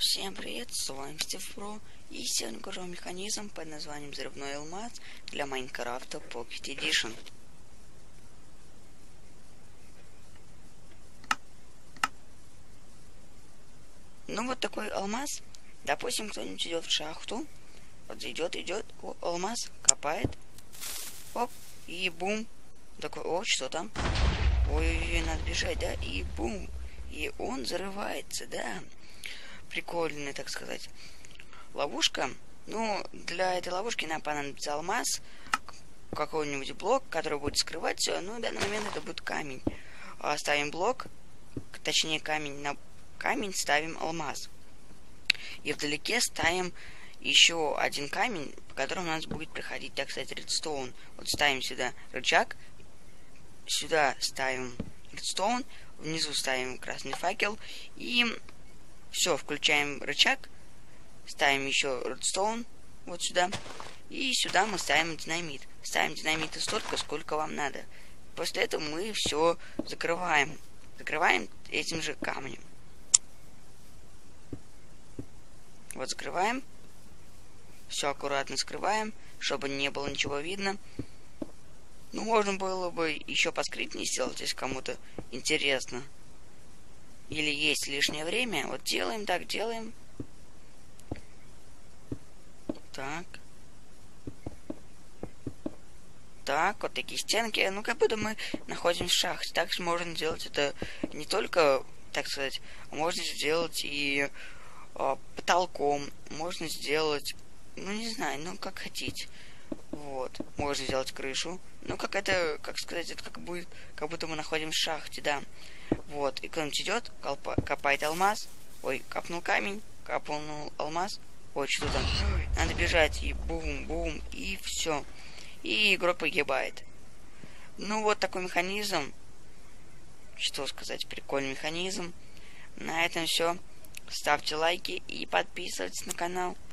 Всем привет, с вами Стив Про, и сегодня покажу механизм под названием взрывной алмаз для Майнкрафта Pocket Edition. Ну вот такой алмаз. Допустим, кто-нибудь идет в шахту, вот идет, о, алмаз, копает, оп, и бум, такой, о, что там? Ой, надо бежать, да, и бум, и он взрывается, да. Прикольная, так сказать, ловушка. Ну, для этой ловушки нам понадобится алмаз, какой-нибудь блок, который будет скрывать все. Ну, в данный момент это будет камень. Ставим блок, точнее камень, на камень ставим алмаз. И вдалеке ставим еще один камень, по которому у нас будет проходить, так сказать, редстоун. Вот ставим сюда рычаг, сюда ставим редстоун, внизу ставим красный факел и все, включаем рычаг, ставим еще редстоун вот сюда, и сюда мы ставим динамит. Ставим динамита столько, сколько вам надо. После этого мы все закрываем. Закрываем этим же камнем. Вот закрываем. Все аккуратно скрываем, чтобы не было ничего видно. Ну, можно было бы еще поскрипнее сделать, если кому-то интересно. Или есть лишнее время. Вот делаем так, делаем. Так. Так, вот такие стенки. Ну, как будто мы находимся в шахте. Также можно сделать это не только, так сказать, можно сделать и потолком. Можно сделать, ну, не знаю, ну, как хотите. Вот. Можно сделать крышу. Ну, как это, как сказать, это как будто мы находимся в шахте, да. Вот. И кто-нибудь идет, копает алмаз. Ой, капнул камень, капнул алмаз. Ой, что там? Надо бежать. И бум-бум. И все. И игрок погибает. Ну, вот такой механизм. Что сказать, прикольный механизм. На этом все. Ставьте лайки и подписывайтесь на канал.